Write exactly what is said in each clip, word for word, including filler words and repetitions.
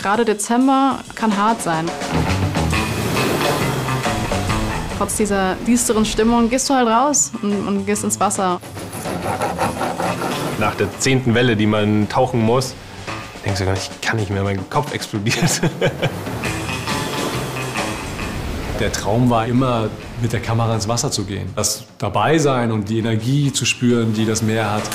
Gerade Dezember kann hart sein. Trotz dieser düsteren Stimmung gehst du halt raus und, und gehst ins Wasser. Nach der zehnten Welle, die man tauchen muss, denkst du gar nicht, ich kann nicht mehr, mein Kopf explodiert. Der Traum war immer, mit der Kamera ins Wasser zu gehen. Das Dabeisein und die Energie zu spüren, die das Meer hat.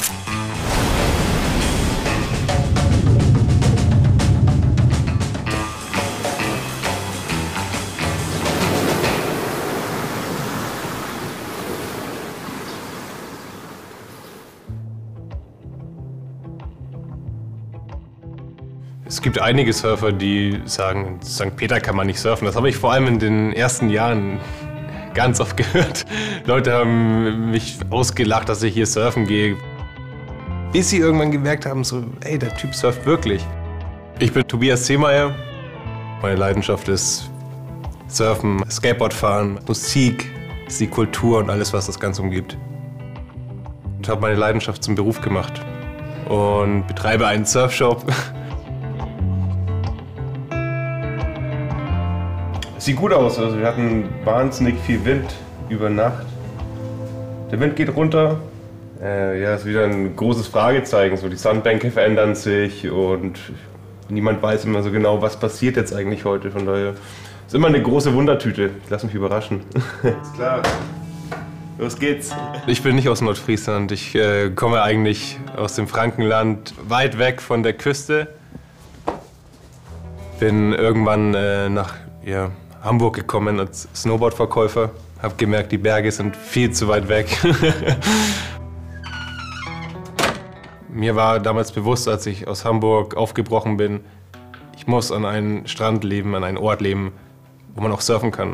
Es gibt einige Surfer, die sagen, in Sankt Peter kann man nicht surfen. Das habe ich vor allem in den ersten Jahren ganz oft gehört. Leute haben mich ausgelacht, dass ich hier surfen gehe. Bis sie irgendwann gemerkt haben, so, ey, der Typ surft wirklich. Ich bin Tobias Zehmeyer. Meine Leidenschaft ist Surfen, Skateboardfahren, Musik, ist die Kultur und alles, was das Ganze umgibt. Ich habe meine Leidenschaft zum Beruf gemacht und betreibe einen Surfshop. Sieht gut aus, also wir hatten wahnsinnig viel Wind über Nacht. Der Wind geht runter. Äh, ja, ist wieder ein großes Fragezeichen. So, die Sandbänke verändern sich und niemand weiß immer so genau, was passiert jetzt eigentlich heute. Von daher ist immer eine große Wundertüte. Ich lass mich überraschen. Ist klar. Los geht's. Ich bin nicht aus Nordfriesland. Ich äh, komme eigentlich aus dem Frankenland, weit weg von der Küste. Bin irgendwann äh, nach ja, Hamburg gekommen als Snowboardverkäufer. Hab gemerkt, die Berge sind viel zu weit weg. Mir war damals bewusst, als ich aus Hamburg aufgebrochen bin, ich muss an einen Strand leben, an einen Ort leben, wo man auch surfen kann.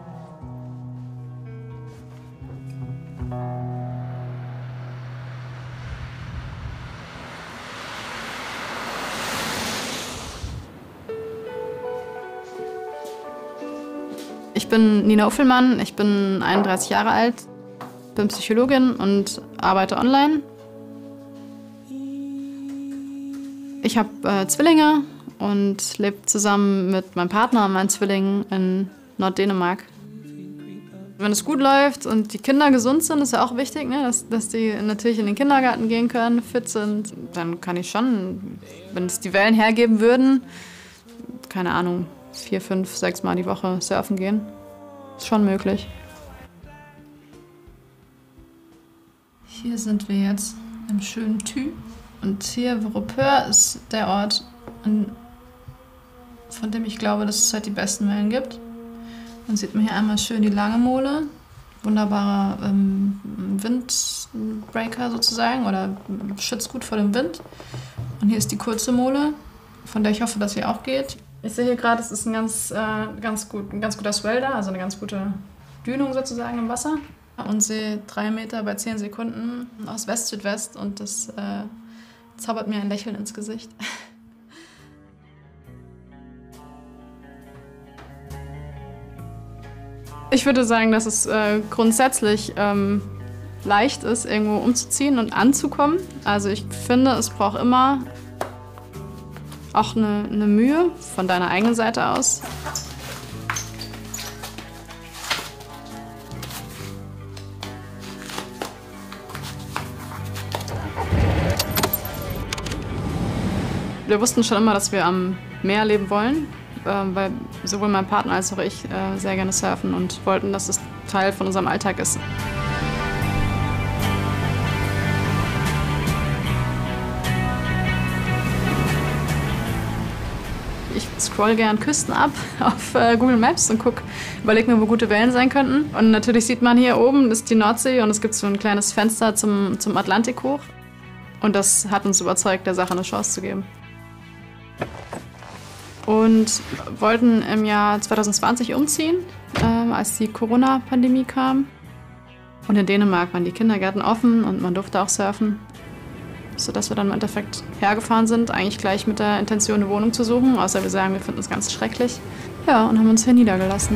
Ich bin Nina Uffelmann, ich bin einunddreißig Jahre alt, bin Psychologin und arbeite online. Ich habe äh, Zwillinge und lebe zusammen mit meinem Partner und meinen Zwillingen in Norddänemark. Wenn es gut läuft und die Kinder gesund sind, ist ja auch wichtig, ne? dass, dass die natürlich in den Kindergarten gehen können, fit sind. Dann kann ich schon, wenn es die Wellen hergeben würden, keine Ahnung, vier, fünf, sechs Mal die Woche surfen gehen. Ist schon möglich. Hier sind wir jetzt im schönen Thü. Und hier, Vorupør, ist der Ort, von dem ich glaube, dass es halt die besten Wellen gibt. Dann sieht man hier einmal schön die Lange Mole. Wunderbarer ähm, Windbreaker sozusagen oder schützt gut vor dem Wind. Und hier ist die kurze Mole, von der ich hoffe, dass sie auch geht. Ich sehe hier gerade, es ist ein ganz, äh, ganz, gut, ein ganz guter Swell da, also eine ganz gute Dünung sozusagen im Wasser. Und sehe drei Meter bei zehn Sekunden aus West-Südwest und das äh, zaubert mir ein Lächeln ins Gesicht. Ich würde sagen, dass es äh, grundsätzlich ähm, leicht ist, irgendwo umzuziehen und anzukommen. Also ich finde, es braucht immer auch eine, eine Mühe von deiner eigenen Seite aus. Wir wussten schon immer, dass wir am Meer leben wollen, äh, weil sowohl mein Partner als auch ich äh, sehr gerne surfen und wollten, dass es Teil von unserem Alltag ist. Ich scroll gern Küsten ab auf äh, Google Maps und guck, überleg mir, wo gute Wellen sein könnten. Und natürlich sieht man hier oben, ist die Nordsee und es gibt so ein kleines Fenster zum, zum Atlantik hoch. Und das hat uns überzeugt, der Sache eine Chance zu geben. Und wollten im Jahr zwanzig zwanzig umziehen, äh, als die Corona-Pandemie kam. Und in Dänemark waren die Kindergärten offen und man durfte auch surfen. Sodass wir dann im Endeffekt hergefahren sind, eigentlich gleich mit der Intention, eine Wohnung zu suchen. Außer wir sagen, wir finden es ganz schrecklich. Ja, und haben uns hier niedergelassen.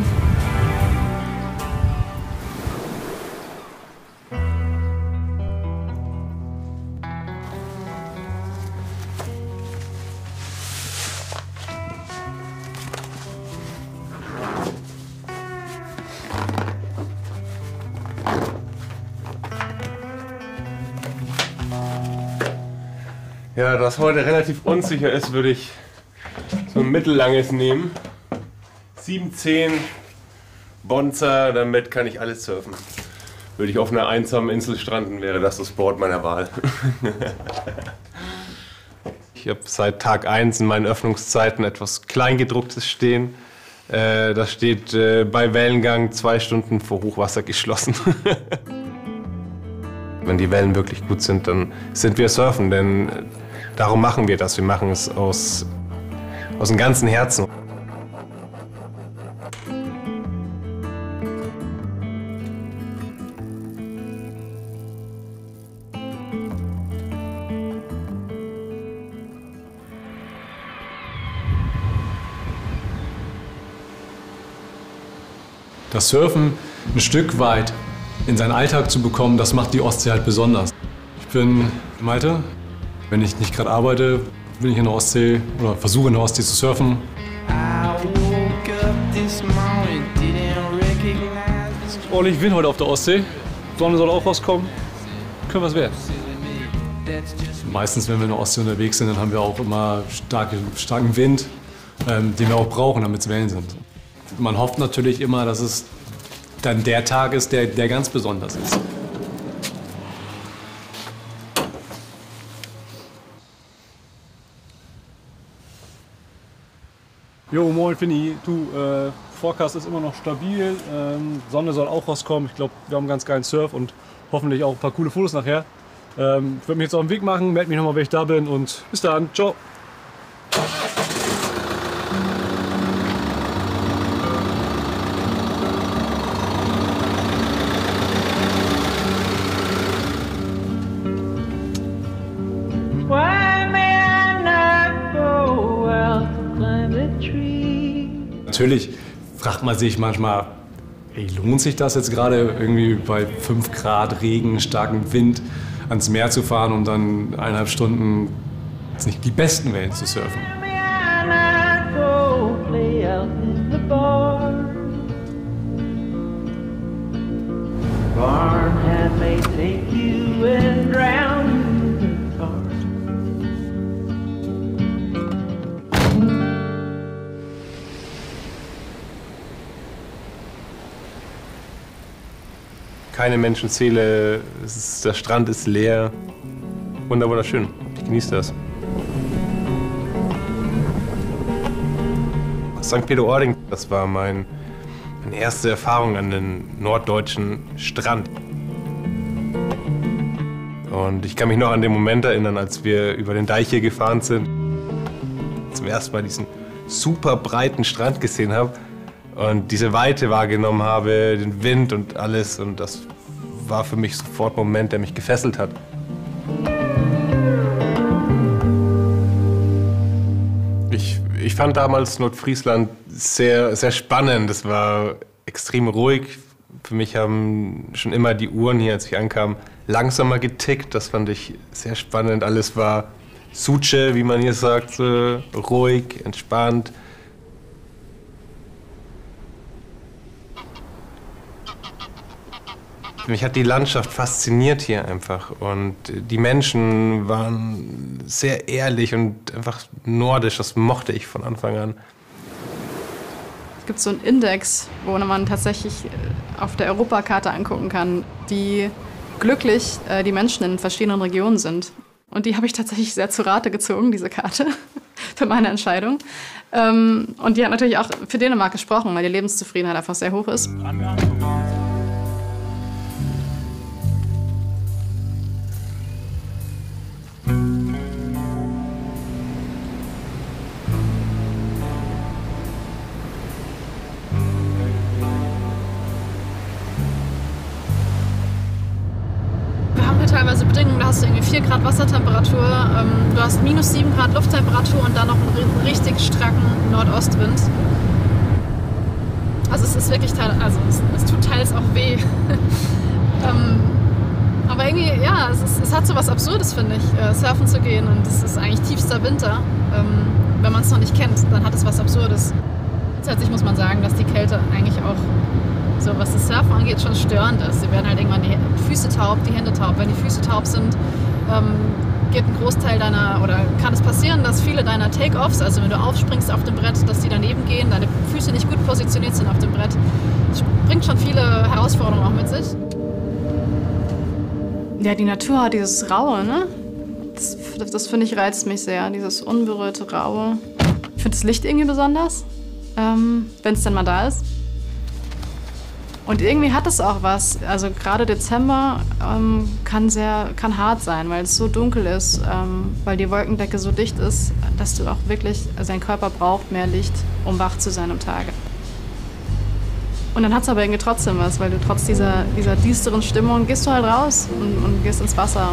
Ja, da es heute relativ unsicher ist, würde ich so ein mittellanges nehmen. sieben zehn Bonza, damit kann ich alles surfen. Würde ich auf einer einsamen Insel stranden, wäre das das Board meiner Wahl. Ich habe seit Tag eins in meinen Öffnungszeiten etwas Kleingedrucktes stehen. Äh, das steht äh, bei Wellengang zwei Stunden vor Hochwasser geschlossen. Wenn die Wellen wirklich gut sind, dann sind wir surfen, denn darum machen wir das. Wir machen es aus, aus dem ganzen Herzen. Das Surfen ein Stück weit in seinen Alltag zu bekommen, das macht die Ostsee halt besonders. Ich bin Malte. Wenn ich nicht gerade arbeite, bin ich in der Ostsee oder versuche in der Ostsee zu surfen. Ordentlich Wind heute auf der Ostsee. Sonne soll auch rauskommen. Können wir es werden. Meistens, wenn wir in der Ostsee unterwegs sind, dann haben wir auch immer starke, starken Wind, ähm, den wir auch brauchen, damit es Wellen sind. Man hofft natürlich immer, dass es dann der Tag ist, der, der ganz besonders ist. Jo, moin Finny. Du, äh, Forecast ist immer noch stabil. Ähm, Sonne soll auch rauskommen. Ich glaube, wir haben einen ganz geilen Surf und hoffentlich auch ein paar coole Fotos nachher. Ähm, ich würde mich jetzt auf den Weg machen, melde mich nochmal, wenn ich da bin und bis dann. Ciao. Natürlich fragt man sich manchmal, hey, lohnt sich das jetzt gerade irgendwie bei fünf Grad Regen, starkem Wind ans Meer zu fahren und dann eineinhalb Stunden jetzt nicht die besten Wellen zu surfen? Keine Menschenseele, es ist, der Strand ist leer. Wunder, wunderschön. Ich genieße das. Sankt Peter-Ording, das war mein, meine erste Erfahrung an den norddeutschen Strand. Und ich kann mich noch an den Moment erinnern, als wir über den Deich hier gefahren sind. Zum ersten Mal diesen super breiten Strand gesehen habe. Und diese Weite wahrgenommen habe, den Wind und alles. Und das war für mich sofort ein Moment, der mich gefesselt hat. Ich, ich fand damals Nordfriesland sehr, sehr spannend. Es war extrem ruhig. Für mich haben schon immer die Uhren hier, als ich ankam, langsamer getickt. Das fand ich sehr spannend. Alles war Suche, wie man hier sagt, ruhig, entspannt. Mich hat die Landschaft fasziniert hier einfach und die Menschen waren sehr ehrlich und einfach nordisch, das mochte ich von Anfang an. Es gibt so einen Index, wo man tatsächlich auf der Europakarte angucken kann, wie glücklich die Menschen in verschiedenen Regionen sind. Und die habe ich tatsächlich sehr zu Rate gezogen, diese Karte, für meine Entscheidung. Und die hat natürlich auch für Dänemark gesprochen, weil die Lebenszufriedenheit einfach sehr hoch ist. Teilweise Bedingungen, da hast du irgendwie vier Grad Wassertemperatur, ähm, du hast minus sieben Grad Lufttemperatur und dann noch einen richtig stracken Nordostwind. Also es ist wirklich, also es, es tut teils auch weh. ähm, aber irgendwie, ja, es, ist, es hat so was Absurdes, finde ich, äh, surfen zu gehen und es ist eigentlich tiefster Winter. Ähm, wenn man es noch nicht kennt, dann hat es was Absurdes. Grundsätzlich muss man sagen, dass die Kälte eigentlich auch, so was das Surfen angeht, schon störend ist. Sie werden halt irgendwann die Füße taub, die Hände taub. Wenn die Füße taub sind, ähm, geht ein Großteil deiner, oder kann es passieren, dass viele deiner Take-Offs, also wenn du aufspringst auf dem Brett, dass die daneben gehen, deine Füße nicht gut positioniert sind auf dem Brett. Das bringt schon viele Herausforderungen auch mit sich. Ja, die Natur hat dieses Raue, ne? Das, das finde ich, reizt mich sehr, dieses unberührte Raue. Ich finde das Licht irgendwie besonders, ähm, wenn es denn mal da ist. Und irgendwie hat es auch was. Also gerade Dezember ähm, kann sehr, kann hart sein, weil es so dunkel ist, ähm, weil die Wolkendecke so dicht ist, dass du auch wirklich, also dein Körper braucht mehr Licht, um wach zu sein am Tage. Und dann hat es aber irgendwie trotzdem was, weil du trotz dieser, dieser düsteren Stimmung gehst du halt raus und, und gehst ins Wasser.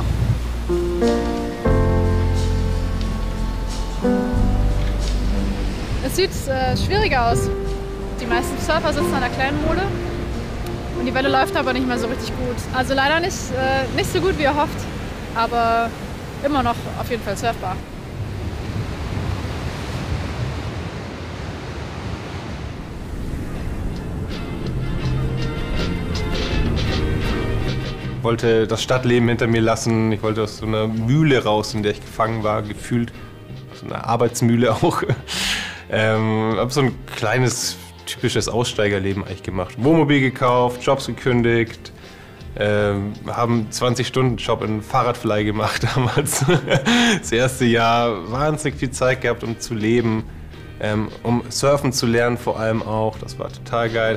Es sieht äh, schwieriger aus. Die meisten Surfer sitzen an der kleinen Mole. Und die Welle läuft aber nicht mehr so richtig gut. Also leider nicht, äh, nicht so gut wie erhofft, aber immer noch auf jeden Fall surfbar. Ich wollte das Stadtleben hinter mir lassen. Ich wollte aus so einer Mühle raus, in der ich gefangen war, gefühlt. So eine Arbeitsmühle auch. ähm, hab so ein kleines, typisches Aussteigerleben eigentlich gemacht. Wohnmobil gekauft, Jobs gekündigt, ähm, haben zwanzig Stunden Job in Fahrradverleih gemacht damals. Das erste Jahr wahnsinnig viel Zeit gehabt, um zu leben, ähm, um surfen zu lernen vor allem auch. Das war total geil.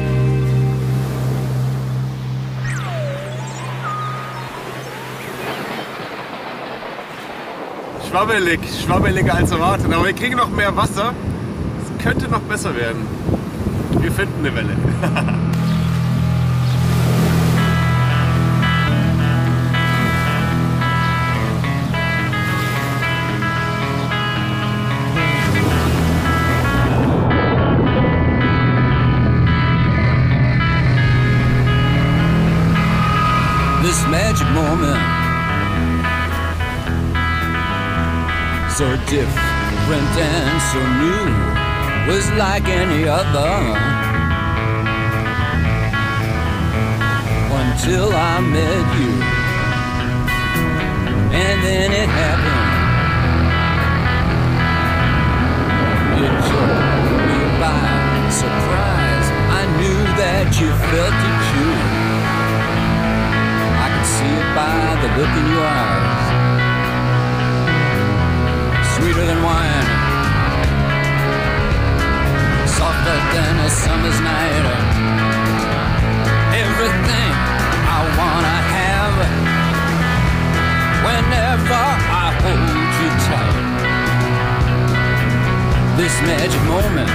Schwabbelig, schwabbeliger als erwartet, aber wir kriegen noch mehr Wasser. Es könnte noch besser werden. Wir finden eine Welle. This magic moment, so different and so new, was like any other. Until I met you, and then it happened. It took me by surprise. I knew that you felt it too. I could see it by the look in your eyes. Sweeter than wine, softer than a summer's night. Everything I wanna have whenever I hold you tight. This magic moment,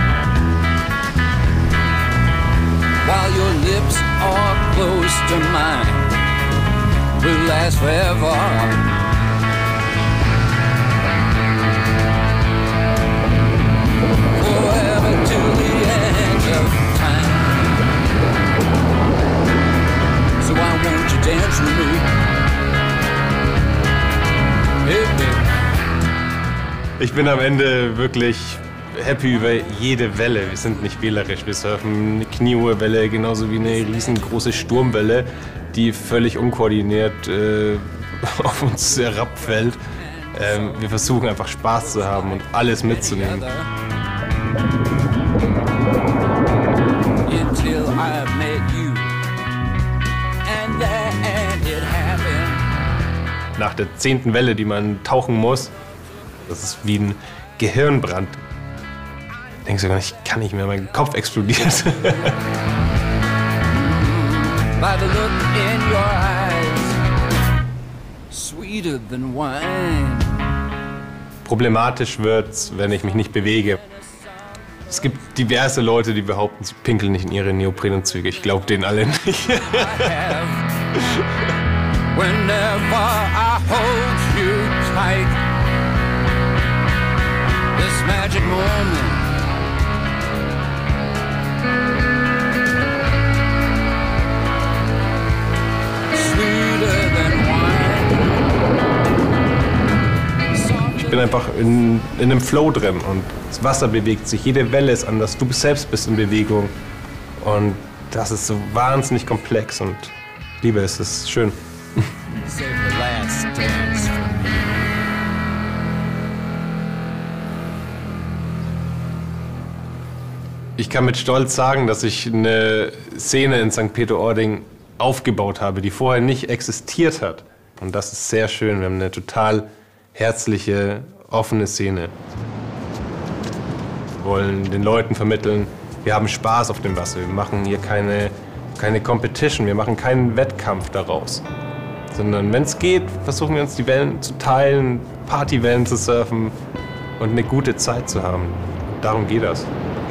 while your lips are close to mine, will last forever. Forever till the end of time. So why won't you dance with me? Hey, baby. Ich bin am Ende wirklich happy über jede Welle. Wir sind nicht wählerisch. Wir surfen eine kniehohe Welle, genauso wie eine riesengroße Sturmwelle, die völlig unkoordiniert äh, auf uns herabfällt. Ähm, wir versuchen einfach Spaß zu haben und alles mitzunehmen. Until I met you, and then it happened. Nach der zehnten Welle, die man tauchen muss, das ist wie ein Gehirnbrand. Denkst du gar nicht, ich kann nicht mehr, mein Kopf explodiert. By the look in your eyes, sweeter than wine. Problematisch wird's, wenn ich mich nicht bewege. Es gibt diverse Leute, die behaupten, sie pinkeln nicht in ihre Neoprenanzüge. Ich glaube denen alle nicht. Whenever I hold you tight, this magic moment, sweeter than wine. Ich bin einfach in, in einem Flow drin und das Wasser bewegt sich, jede Welle ist anders, du selbst bist in Bewegung und das ist so wahnsinnig komplex und ich liebe es, es ist schön. Save the last dance for me. Ich kann mit Stolz sagen, dass ich eine Szene in Sankt Peter-Ording aufgebaut habe, die vorher nicht existiert hat. Und das ist sehr schön. Wir haben eine total herzliche, offene Szene. Wir wollen den Leuten vermitteln, wir haben Spaß auf dem Wasser. Wir machen hier keine, keine Competition, wir machen keinen Wettkampf daraus. Sondern wenn es geht, versuchen wir uns die Wellen zu teilen, Partywellen zu surfen und eine gute Zeit zu haben. Darum geht das.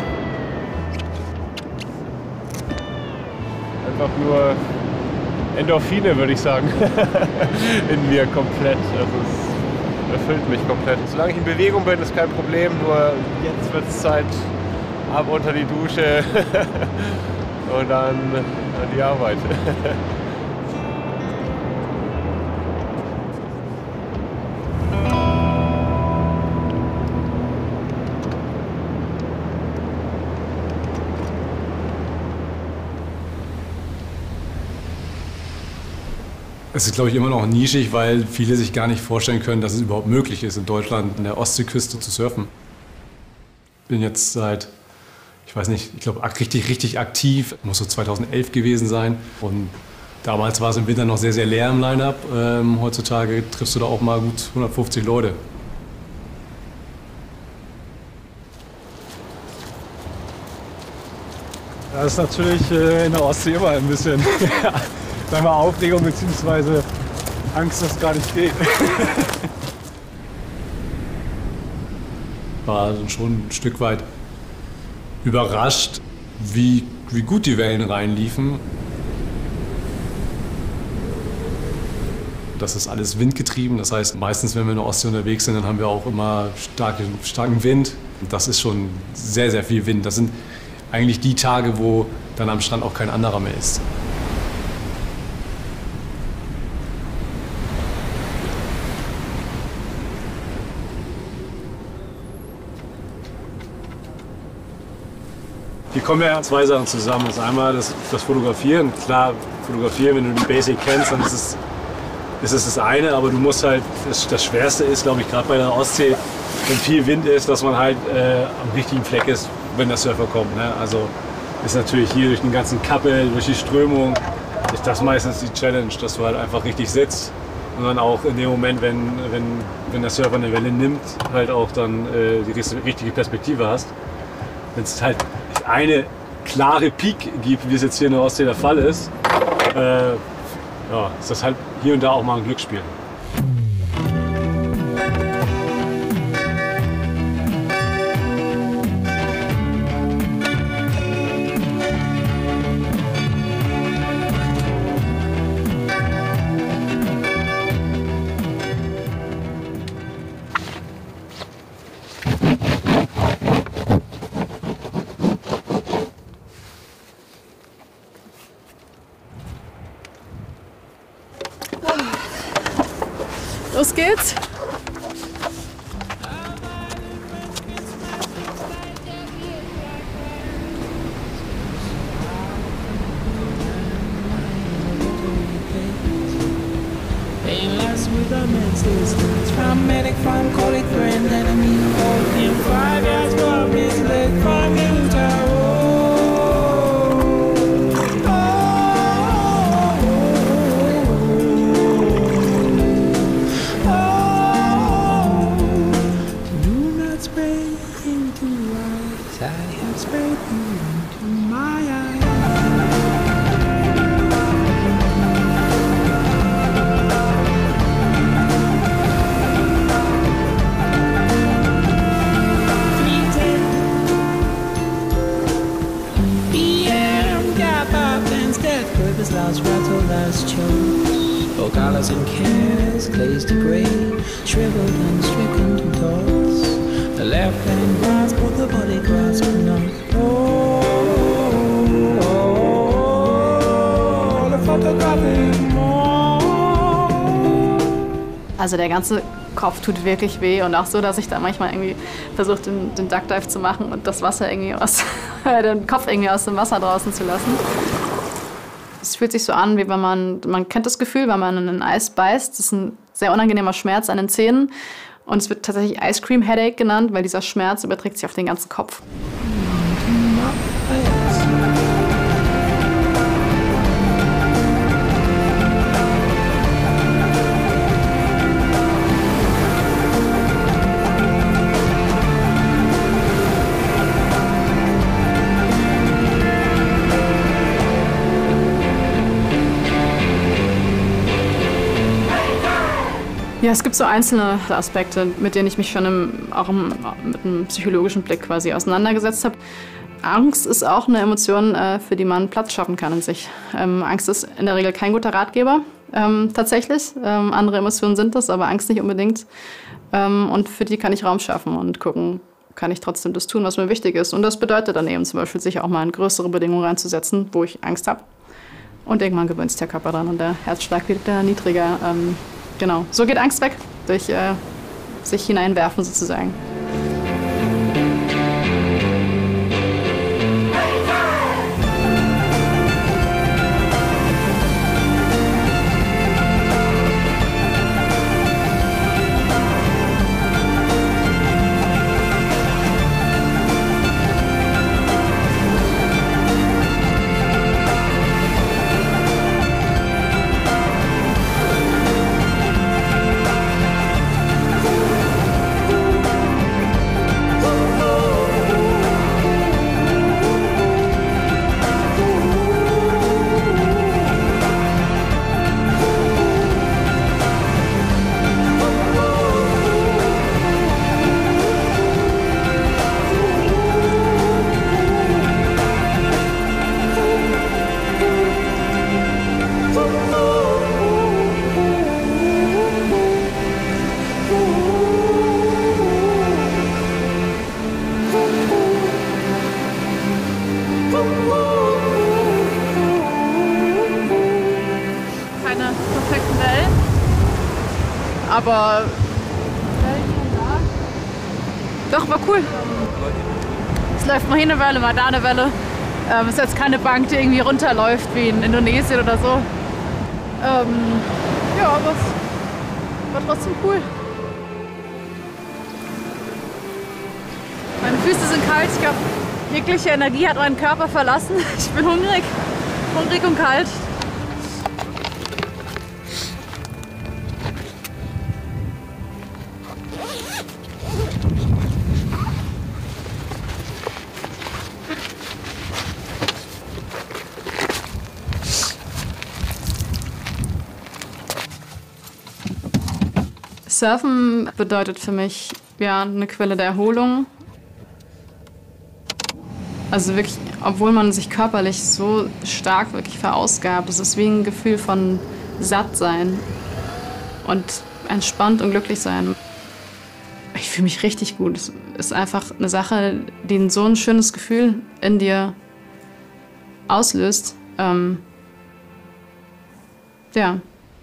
Einfach nur Endorphine, würde ich sagen, in mir komplett. Also es erfüllt mich komplett. Solange ich in Bewegung bin, ist kein Problem. Nur jetzt wird es Zeit, ab unter die Dusche und dann an die Arbeit. Es ist, glaube ich, immer noch nischig, weil viele sich gar nicht vorstellen können, dass es überhaupt möglich ist, in Deutschland an der Ostseeküste zu surfen. Ich bin jetzt seit, ich weiß nicht, ich glaube, richtig, richtig aktiv. Muss so zweitausendelf gewesen sein. Und damals war es im Winter noch sehr, sehr leer im Line-Up. Ähm, heutzutage triffst du da auch mal gut hundertfünfzig Leute. Das ist natürlich äh, in der Ostsee immer ein bisschen sagen wir, Aufregung bzw. Angst, dass es gar nicht geht. War schon ein Stück weit überrascht, wie, wie gut die Wellen reinliefen. Das ist alles windgetrieben. Das heißt, meistens, wenn wir in der Ostsee unterwegs sind, dann haben wir auch immer starke, starken Wind. Das ist schon sehr, sehr viel Wind. Das sind eigentlich die Tage, wo dann am Strand auch kein anderer mehr ist. Hier kommen ja zwei Sachen zusammen. Das ist einmal das, das Fotografieren. Klar, fotografieren, wenn du die Basic kennst, dann ist es, ist es das eine. Aber du musst halt, das, das Schwerste ist, glaube ich, gerade bei der Ostsee, wenn viel Wind ist, dass man halt äh, am richtigen Fleck ist, wenn der Surfer kommt. Ne? Also ist natürlich hier durch den ganzen Kappel, durch die Strömung, ist das meistens die Challenge, dass du halt einfach richtig sitzt. Und dann auch in dem Moment, wenn, wenn, wenn der Surfer eine Welle nimmt, halt auch dann äh, die richtige Perspektive hast. Wenn es halt eine klare Peak gibt, wie es jetzt hier in der Ostsee der Fall ist, äh, ja, ist das halt hier und da auch mal ein Glücksspiel. Los geht's. Medic from colleague friend enemy hold him five years for his leg from him tower. Last rattle, last choke. Oh, colors and cares, glazed to grey, shriveled and stricken to thoughts. The left hand grasp, but the body grasp not. Oh, oh, oh, the photographic more. Also der ganze Kopf tut wirklich weh und auch so, dass ich da manchmal irgendwie versuche, den, den Duckdive zu machen und das Wasser irgendwie aus, den Kopf irgendwie aus dem Wasser draußen zu lassen. Es fühlt sich so an, wie wenn man, man kennt das Gefühl, wenn man in ein Eis beißt. Das ist ein sehr unangenehmer Schmerz an den Zähnen. Und es wird tatsächlich Ice Cream Headache genannt, weil dieser Schmerz überträgt sich auf den ganzen Kopf. Ja, es gibt so einzelne Aspekte, mit denen ich mich schon im, auch im, mit einem psychologischen Blick quasi auseinandergesetzt habe. Angst ist auch eine Emotion, äh, für die man Platz schaffen kann in sich. Ähm, Angst ist in der Regel kein guter Ratgeber, ähm, tatsächlich. Ähm, andere Emotionen sind das, aber Angst nicht unbedingt. Ähm, und für die kann ich Raum schaffen und gucken, kann ich trotzdem das tun, was mir wichtig ist. Und das bedeutet dann eben zum Beispiel, sich auch mal in größere Bedingungen reinzusetzen, wo ich Angst habe. Und irgendwann gewöhnt sich der Körper dran und der Herzschlag wird wieder niedriger. Ähm, genau, so geht Angst weg, durch äh, sich hineinwerfen sozusagen. Keine perfekten Wellen, aber doch, war cool. Es läuft mal hier eine Welle, mal da eine Welle. Ähm, ist jetzt keine Bank, die irgendwie runterläuft wie in Indonesien oder so. Ähm, ja, aber es war trotzdem cool. Meine Füße sind kalt, ich glaube, jegliche Energie hat meinen Körper verlassen. Ich bin hungrig, hungrig und kalt. Surfen bedeutet für mich ja eine Quelle der Erholung. Also wirklich, obwohl man sich körperlich so stark wirklich verausgabt, es ist wie ein Gefühl von Sattsein und entspannt und glücklich sein. Ich fühle mich richtig gut. Es ist einfach eine Sache, die so ein schönes Gefühl in dir auslöst. Ähm, ja.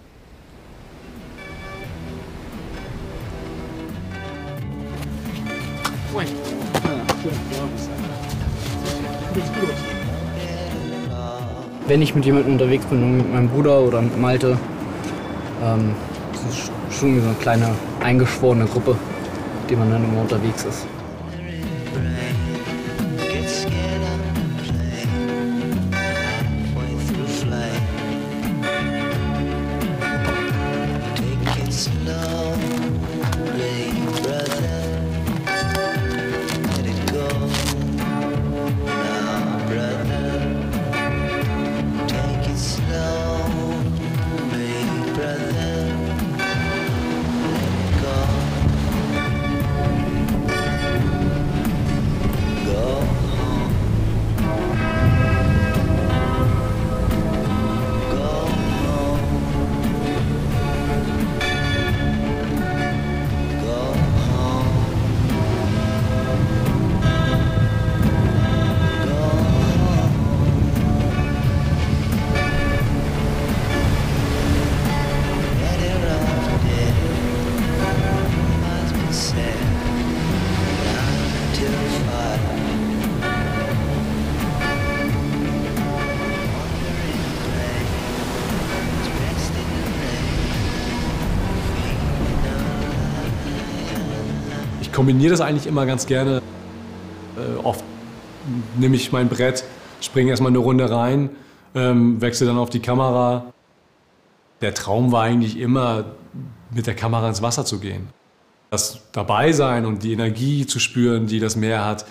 Wenn ich mit jemandem unterwegs bin, mit meinem Bruder oder mit Malte, ähm, das ist schon wie so eine kleine eingeschworene Gruppe, mit der man dann immer unterwegs ist. Ich kombiniere das eigentlich immer ganz gerne. Äh, oft nehme ich mein Brett, springe erstmal eine Runde rein, ähm, wechsle dann auf die Kamera. Der Traum war eigentlich immer, mit der Kamera ins Wasser zu gehen. Das Dabeisein und die Energie zu spüren, die das Meer hat.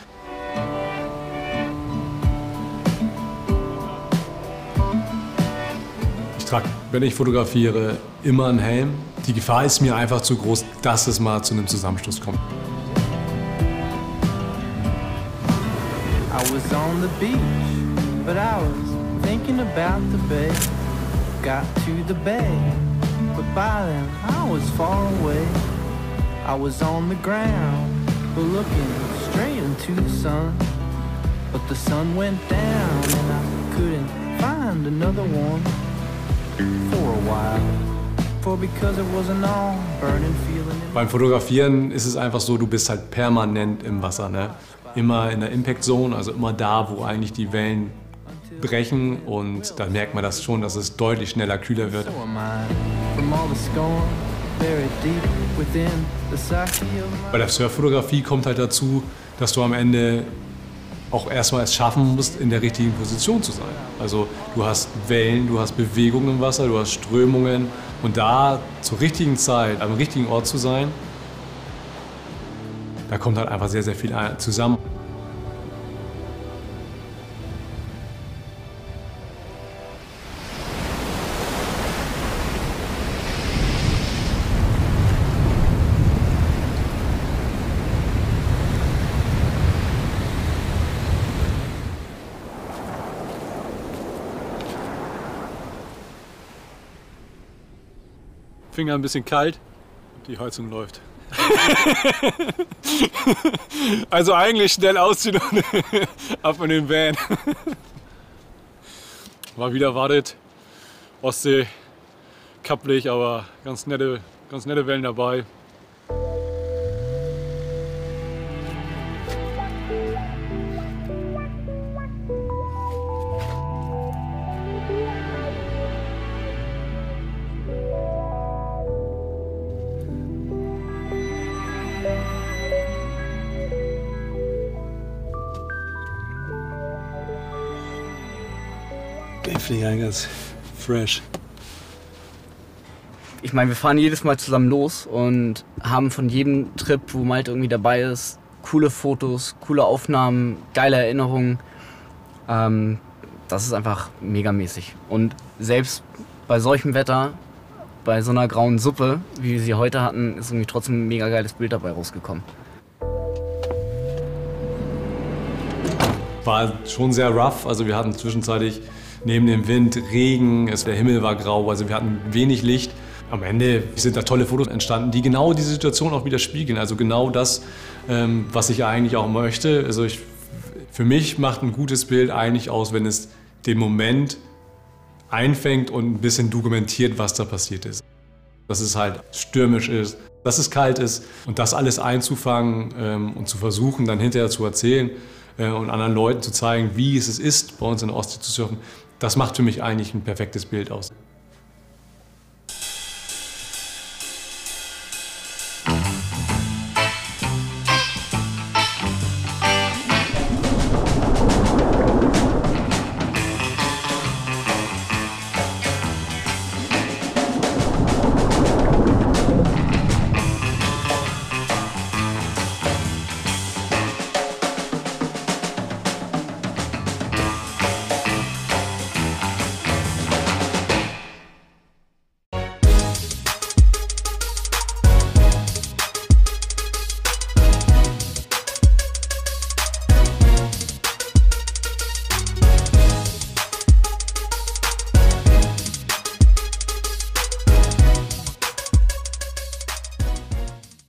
Ich trage wenn ich fotografiere, immer ein Helm. Die Gefahr ist mir einfach zu groß, dass es mal zu einem Zusammenstoß kommt. I was on the beach, but I was thinking about the bay. Got to the bay, but by then I was far away. I was on the ground, but looking straight into the sun. But the sun went down and I couldn't find another one for a while. For because it wasn't all burning feeling. Beim Fotografieren ist es einfach so, du bist halt permanent im Wasser, ne? Immer in der Impact Zone, also immer da, wo eigentlich die Wellen brechen, und da merkt man das schon, dass es deutlich schneller kühler wird. Bei der Surffotografie kommt halt dazu, dass du am Ende auch erstmal es schaffen musst, in der richtigen Position zu sein. Also du hast Wellen, du hast Bewegungen im Wasser, du hast Strömungen, und da zur richtigen Zeit am richtigen Ort zu sein, da kommt halt einfach sehr, sehr viel zusammen. Finger ein bisschen kalt, die Heizung läuft. Also eigentlich schnell ausziehen und ab in den Van. Mal wieder wartet, Ostsee, kapplig, aber ganz nette, ganz nette Wellen dabei. Ganz fresh. Ich meine, wir fahren jedes Mal zusammen los und haben von jedem Trip, wo Malte irgendwie dabei ist, coole Fotos, coole Aufnahmen, geile Erinnerungen. Ähm, das ist einfach megamäßig. Und selbst bei solchem Wetter, bei so einer grauen Suppe, wie wir sie heute hatten, ist irgendwie trotzdem ein mega geiles Bild dabei rausgekommen. War schon sehr rough, also wir hatten zwischenzeitlich neben dem Wind Regen, es, der Himmel war grau, also wir hatten wenig Licht. Am Ende sind da tolle Fotos entstanden, die genau diese Situation auch widerspiegeln, also genau das, ähm, was ich eigentlich auch möchte. Also ich, für mich macht ein gutes Bild eigentlich aus, wenn es den Moment einfängt und ein bisschen dokumentiert, was da passiert ist. Dass es halt stürmisch ist, dass es kalt ist, und das alles einzufangen ähm, und zu versuchen, dann hinterher zu erzählen äh, und anderen Leuten zu zeigen, wie es ist, bei uns in der Ostsee zu surfen. Das macht für mich eigentlich ein perfektes Bild aus.